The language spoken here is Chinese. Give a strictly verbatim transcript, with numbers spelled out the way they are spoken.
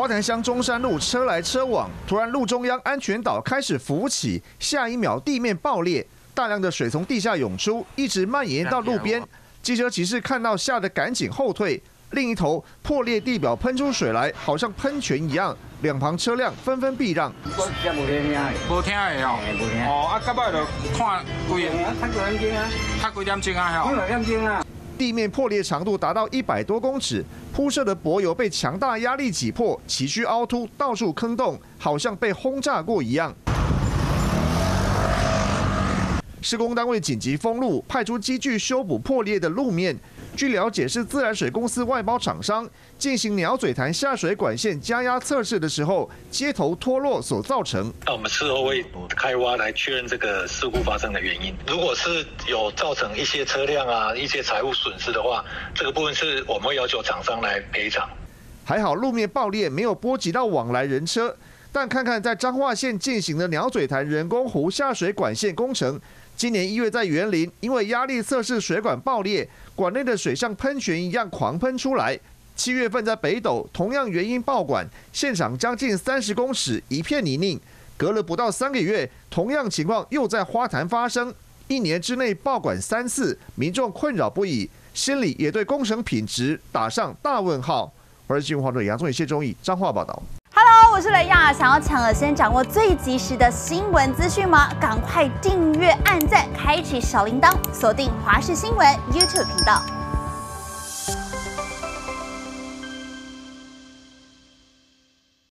花坛乡中山路车来车往，突然路中央安全岛开始浮起，下一秒地面爆裂，大量的水从地下涌出，一直蔓延到路边。机车骑士看到，吓得赶紧后退。另一头破裂地表喷出水来，好像喷泉一样，两旁车辆纷纷避让。 我真无听的，无听的哦，无听。哦，啊，到尾就看几个，看几点钟啊？看几点钟啊？吼，几点钟啊？ 地面破裂长度达到一百多公尺，铺设的柏油被强大压力挤破，崎岖凹凸，到处坑洞，好像被轰炸过一样。施工单位紧急封路，派出机具修补破裂的路面。据了解，是自来水公司外包厂商进行鸟嘴潭下水管线加压测试的时候，接头脱落所造成。 那我们事后会开挖来确认这个事故发生的原因。如果是有造成一些车辆啊、一些财物损失的话，这个部分是我们会要求厂商来赔偿。 还好路面爆裂没有波及到往来人车，但看看在彰化县进行的鸟嘴潭人工湖下水管线工程。今年一月在园林，因为压力测试水管爆裂，管内的水像喷泉一样狂喷出来。七月份在北斗，同样原因爆管，现场将近三十公尺一片泥泞。隔了不到三个月，同样情况又在花坛发生，一年之内爆管三次，民众困扰不已，心里也对工程品质打上大问号。而新闻华队杨宗宇、谢忠义彰化报道。 Hello， 我是雷亚。想要抢了先掌握最及时的新闻资讯吗？赶快订阅、按赞、开启小铃铛，锁定华视新闻 YouTube 频道。